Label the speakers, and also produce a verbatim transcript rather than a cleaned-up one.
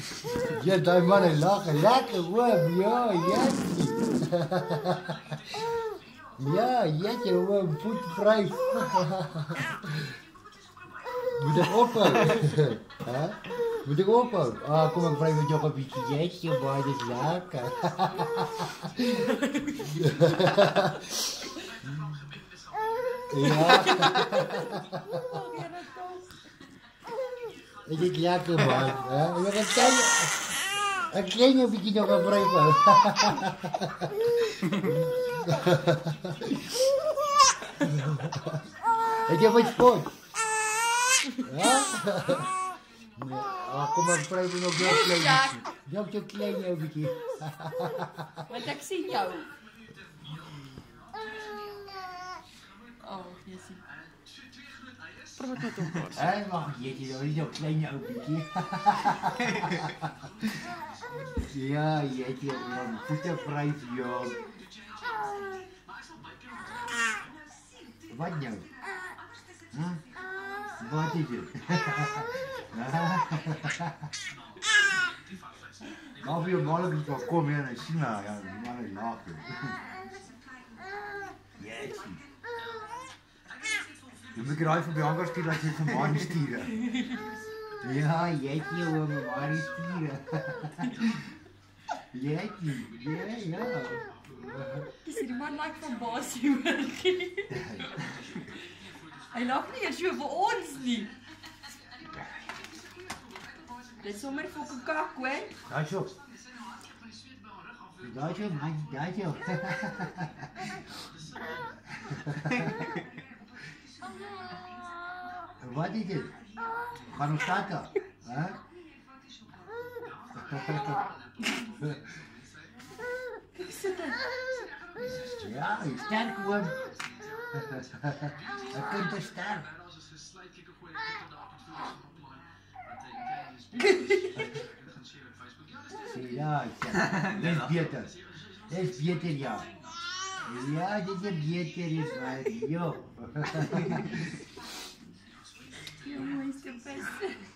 Speaker 1: Ja, daai man hy lag, lekker oom, ja, jetjie. Ja, jetjie oom, voet vry. Moet ek ophou? Hè? Moet ek ophou? Ah, kom ek vry met jou 'n bietjie jetjie, baie dis lekker. Ja. Dit is lekker man, hè? Jy kan sê ek klein 'n bietjie nog vry van. Ek jy moet spot. Ja? Ah, kom ek vry nog jou klein. Jou jou klein 'n bietjie.
Speaker 2: Want ek sien jou. Oh, jy sien. Praat met hom mos.
Speaker 1: Hey, wag, jy jy is jou klein ou bietjie. Ja, jy jy hom voete vry vir jou. Wat nou? Hm? Wat is dit? Nou vir jou mal ek kom hier en sien nou, ja, die man is laag. Jy sien. Jy moet raai vir Bianca stuur dat jy vir Marie stuur. Ja, jy het jou oom Marie stuur. Jy het ja, ja.
Speaker 2: Dis die man like van Basie hoortjie. Hy lag nie eers so vir ons nie. Dis sommer vir 'n kak, hoor.
Speaker 1: Daai so. Daai so, man, daai so. Wat is dit? Gaan ons starten? Hè? Ja, je sterk gewoon. Je kunt er sterk. Ja, dit is beter. Dit is beter, ja. Ja, dit is beter, is waar. Jo.
Speaker 2: Jy mooi is die beste.